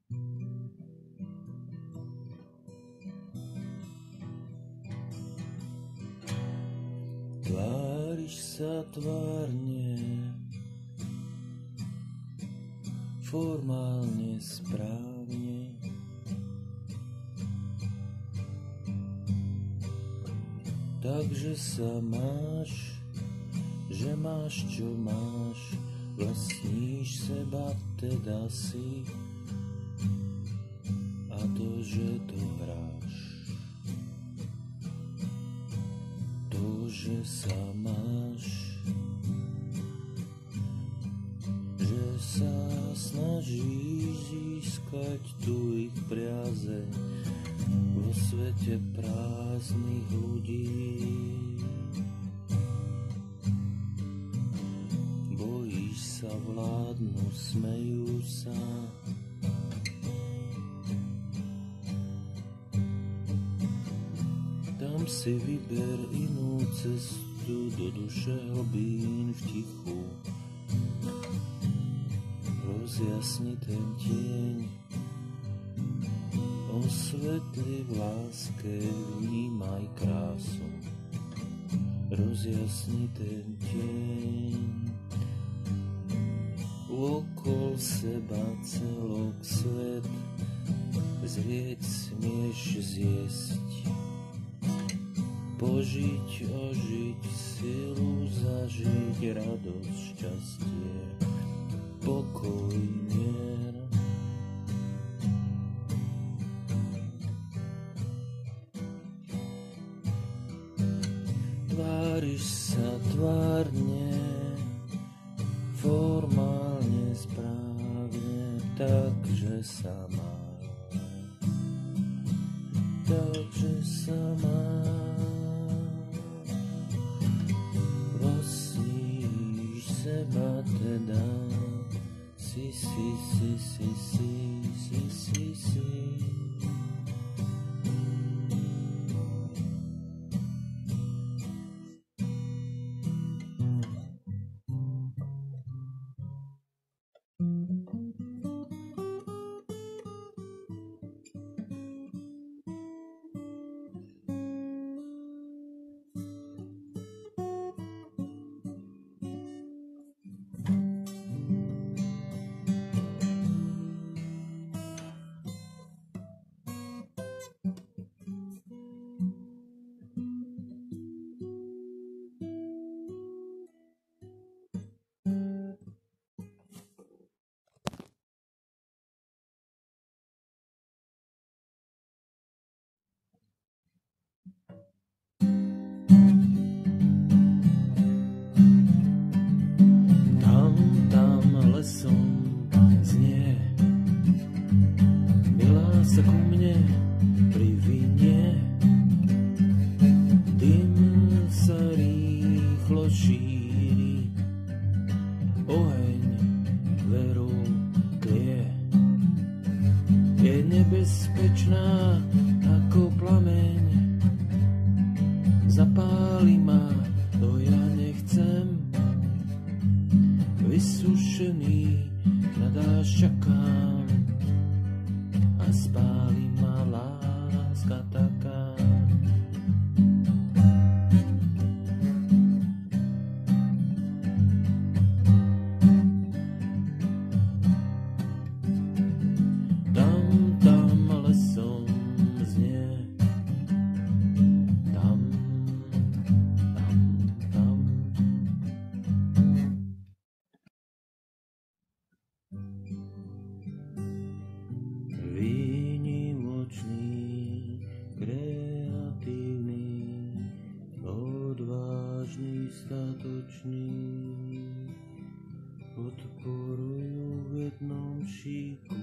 Tváriš sa tvárne, formálne správne, takže sa máš, že máš čo máš, vlastníš seba teda si, a to, že to hráš, to, že sa máš, že sa snažíš získať tu ich priazeň vo svete prázdnych ľudí. Bojíš sa vládnu, smejú sa, tam si vyber inú cestu do duše hlbín v tichu. Rozjasni ten tieň, osvetli v láske, vnímaj krásu. Rozjasni ten tieň, okol seba celok svet, zrieť smieš zjesť, požiť, ožiť silu, zažiť radosť, šťastie, pokoj, mier. Tváriš sa tvárne, formálne správne, takže sa má, takže sa má. Vlastníš seba teda, si. Sa ku mne privinie, dym sa rýchlo šíri, oheň veru klie. Je nebezpečná ako plameň, zapáli ma, to ja nechcem, vysušený na dážď čakám, a spáli ma láska taká. Tam lesom znie, tam. Výnimočný, kreatívny, odvážny, statočný, podporujú v jednom šíku